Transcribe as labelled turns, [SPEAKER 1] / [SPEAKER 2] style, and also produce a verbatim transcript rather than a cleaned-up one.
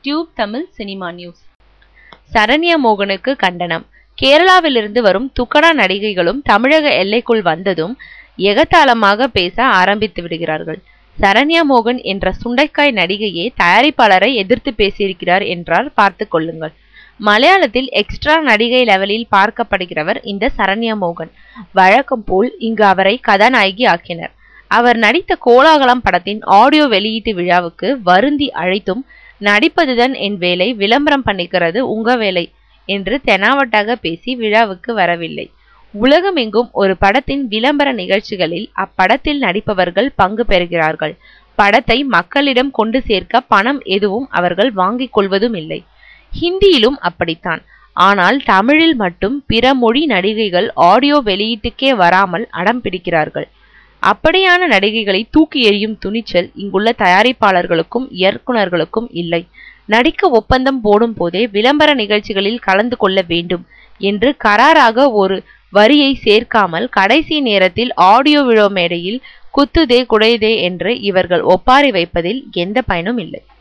[SPEAKER 1] Tube Tamil cinema news. Saranya மோகனுக்கு கண்டனம். கேரளாவிலிருந்து வரும் துக்கடா நடிகைகளும் தமிழக எல்லைக்குள் வந்ததும் எகத்தாளமாக பேச ஆரம்பித்து விடுகிறார்கள். சரண்யா மோகன் என்ற சுண்டைக்காய் நடிகையே தயாரிப்பாளரை எதிர்த்து பேசியிருக்கிறார் என்றார் பார்த்து கொள்ளுங்கள். மலையாளத்தில் எக்ஸ்ட்ரா நடிகை லெவலில் பார்க்கப்படுகிறவர் இந்த சரண்யா மோகன். வழக்கம் போல் இங்கு அவரை கதாநாயகி ஆக்கினர். அவர் நடித்த கோலாகலம் படத்தின் ஆடியோ வெளியீட்டு விழாவுக்கு வருந்தி அழைத்தும் நடிப்பதுதான் என் வேலை, விளம்பரம் பண்ணிக்கிறது உங்க வேலை என்று தெனாவட்டாக பேசி விழாவுக்கு வரவில்லை. உலகமெங்கும் ஒரு படத்தின் விளம்பர நிகழ்ச்சிகளில் அப்படத்தில் நடிப்பவர்கள் பங்கு பெறுகிறார்கள். படத்தை மக்களிடம் கொண்டு சேர்க்க பணம் எதுவும் அவர்கள் வாங்கிக் கொள்வதும் இல்லை. ஹிந்தியிலும் அப்படித்தான். ஆனால் தமிழில் மட்டும் பிற மொழி நடிகைகள் ஆடியோ வெளியீட்டுக்கே வராமல் அடம் பிடிக்கிறார்கள். அப்படியான நடிகைகளை தூக்கி எறியும் துணிச்சல் இங்குள்ள தயாரிப்பாளர்களுக்கும் இயக்குநர்களுக்கும் இல்லை. நடிக்க ஒப்பந்தம் போடும் போதே விளம்பர நிகழ்ச்சிகளில் கலந்து கொள்ள வேண்டும் என்று கராராக ஒரு வரியை சேர்க்காமல் கடைசி நேரத்தில் ஆடியோ விழா மேடையில் குத்துதே குடைதே என்று இவர்கள் ஒப்பாரி வைப்பதில் எந்த பயனும் இல்லை.